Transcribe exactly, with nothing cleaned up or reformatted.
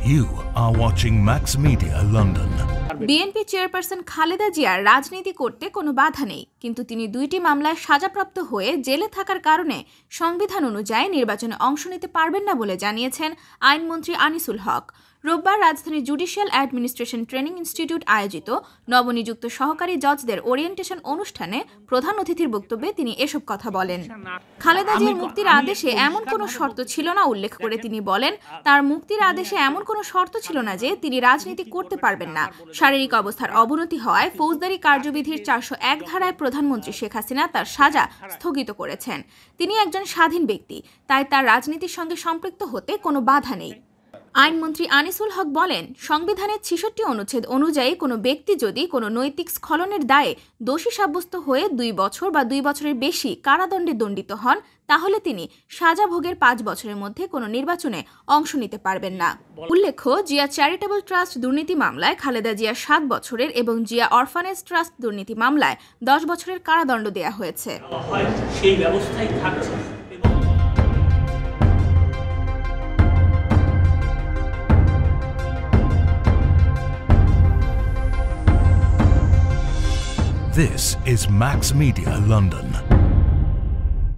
You are watching Max Media London. BNP chairperson Khaleda জিয়ার রাজনীতি করতে কোনো বাধা নেই, কিন্তু তিনি দুইটি মামলায় সাজাপ্রাপ্ত হয়ে জেলে থাকার কারণে সংবিধান অনুযায়ী নির্বাচনে অংশ নিতে পারবেন না বলে জানিয়েছেন আইনমন্ত্রী আনিসুল হক। রোববার রাজধানীর জুডিশিয়াল অ্যাডমিনিস্ট্রেশন ট্রেনিং ইনস্টিটিউট আয়োজিত নবনিযুক্ত সহকারী জজদের ওরিয়েন্টেশন অনুষ্ঠানে প্রধান অতিথির বক্তব্যে তিনি এসব কথা বলেন। খালেদা জিয়ার মুক্তির আদেশে এমন কোনো শর্ত ছিল না উল্লেখ করে তিনি বলেন, তার মুক্তির আদেশে এমন কোনো শর্ত ছিল না যে তিনি রাজনীতি করতে পারবেন না। শারীরিক অবস্থার অবনতি হওয়ায় ফৌজদারি কার্যবিধির চারশো এক ধারায় প্রধানমন্ত্রী শেখ হাসিনা তার সাজা স্থগিত করেছেন। তিনি একজন স্বাধীন ব্যক্তি, তাই তার রাজনীতির সঙ্গে সম্পৃক্ত হতে কোনো বাধা নেই। আইনমন্ত্রী আনিসুল হক বলেন, সংবিধানের ছিষট্টি অনুচ্ছেদ অনুযায়ী কোনো ব্যক্তি যদি কোনো নৈতিক স্খলনের দায়ে দোষী সাব্যস্ত হয়ে দুই বছর বা দুই বছরের বেশি কারাদণ্ডে দণ্ডিত হন, তাহলে তিনি সাজা ভোগের পাঁচ বছরের মধ্যে কোনো নির্বাচনে অংশ নিতে পারবেন না। উল্লেখ্য, জিয়া চ্যারিটেবল ট্রাস্ট দুর্নীতি মামলায় খালেদা জিয়া সাত বছরের এবং জিয়া অরফানেজ ট্রাস্ট দুর্নীতি মামলায় দশ বছরের কারাদণ্ড দেওয়া হয়েছে। সেই ব্যবস্থাই থাকছে। This is Max Media London.